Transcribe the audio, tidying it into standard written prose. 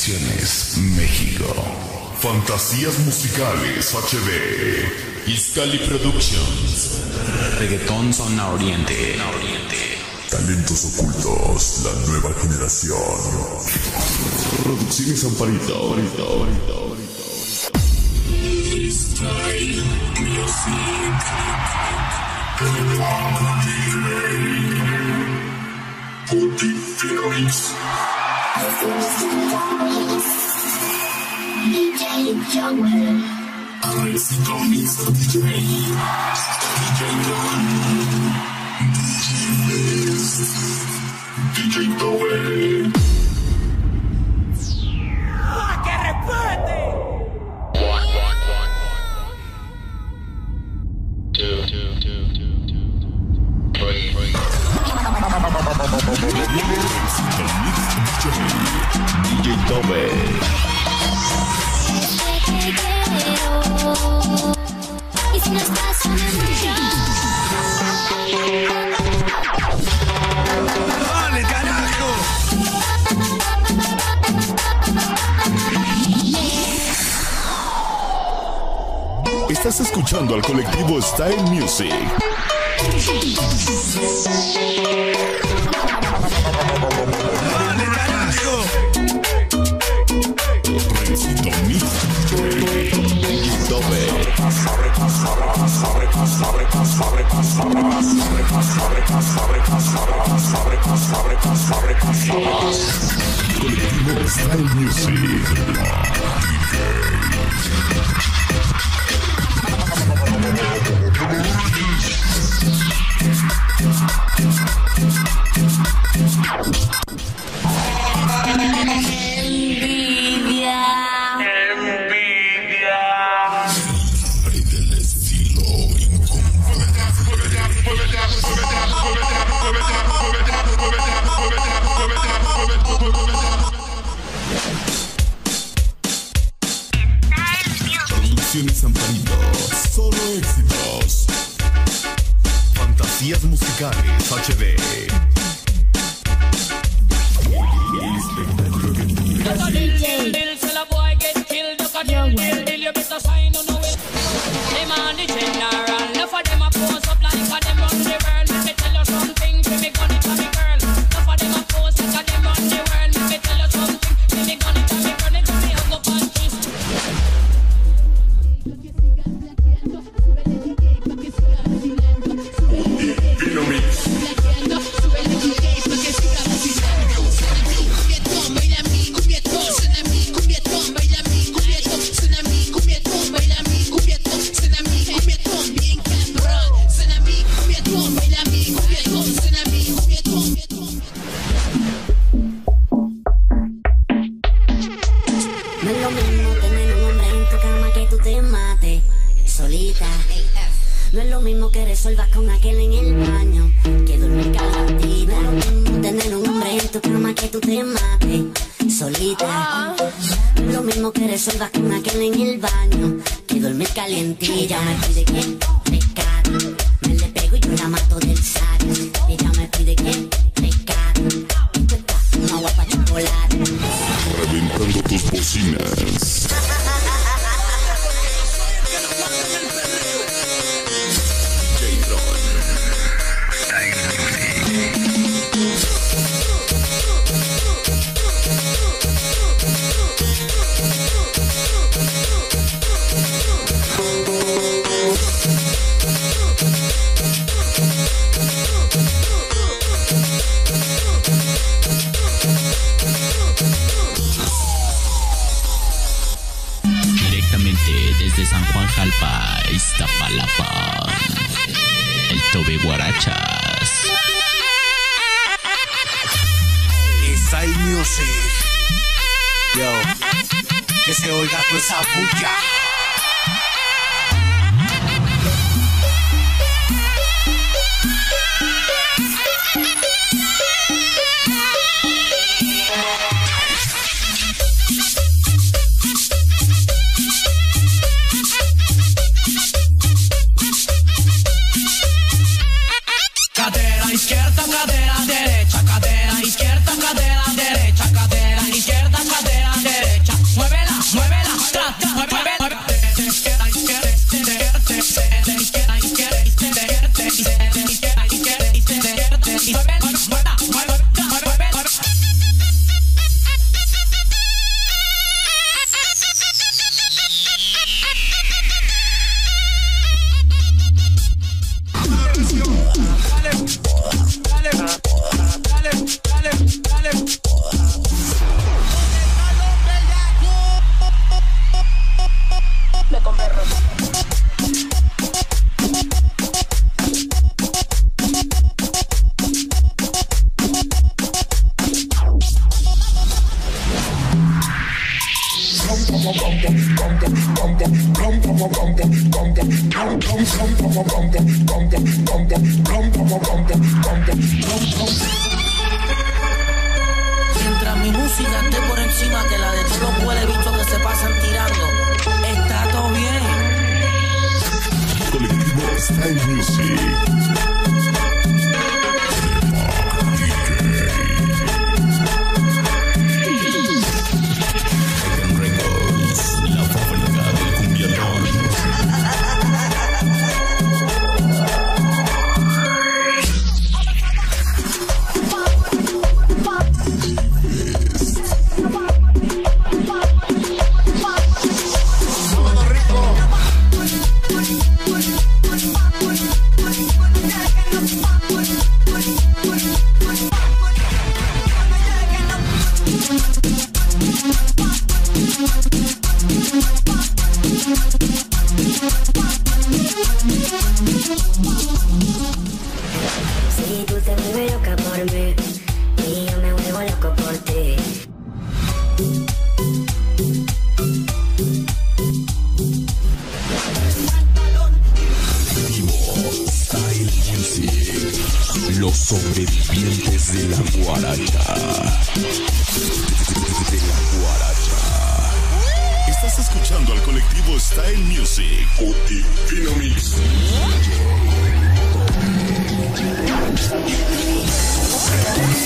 Producciones México. Fantasías musicales HD. Iscali Productions. Reggaetón Zona Oriente. Talentos ocultos, la nueva generación. Producciones Amparito. Style Music. Putting feelings. DJ Joel. I think I'll need some DJ. DJ Joel. DJ Joel. ¡Que repete! 1, 2, 3. DJ Joel. Y si no estás sonando ¡Dale, carajo! Estás escuchando al colectivo Style Music. ¡Dale, carajo! Colectivo Style Music. Producciones Amparito, solo éxitos. Fantasías musicales HD. No es lo mismo que resuelvas con aquel en el baño, que duerme calentita. No es lo mismo tener un hombre en tu cama que tú te mates solita. No es lo mismo que resuelvas con aquel en el baño, que duerme calientita. Ella me pide que pescar, me le pego y yo la mato del saco. Ella me pide que pescar, esto está una agua pa' chocolate. Reventando tus bocinas. Desde San Juan Jalpa, Iztapalapa, el Tobe Guarachas. Style Music. Yo, que se oiga toda esa bulla. Izquierda, cadera, derecha, cadera, izquierda, cadera, derecha, cadera, izquierda, cadera, derecha. Mientras mi música esté por encima que la de todos los huele bichos que se pasan tirando, está todo bien. Colectivo Style Music. La fábrica del cumbiatón. Si tú te vuelves loca por mí y yo me vuelvo loco por ti. Style Music. Los sobrevivientes de la guaracha. De la guaracha. Estás escuchando al colectivo Style Music. Divino Mix.